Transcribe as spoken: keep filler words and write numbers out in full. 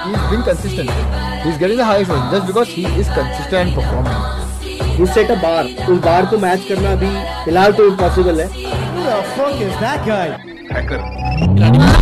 he's been consistent. He's getting the highest one just because he is consistent and performing. He set a bar. उस बार को match करना अभी फिलहाल तो impossible है. Who the fuck is that guy? Hacker.